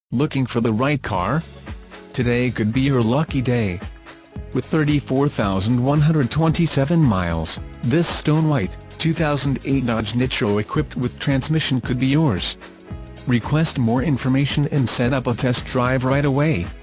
Looking for the right car? Today could be your lucky day. With 34,127 miles, this stone-white, 2008 Dodge Nitro equipped with transmission could be yours. Request more information and set up a test drive right away.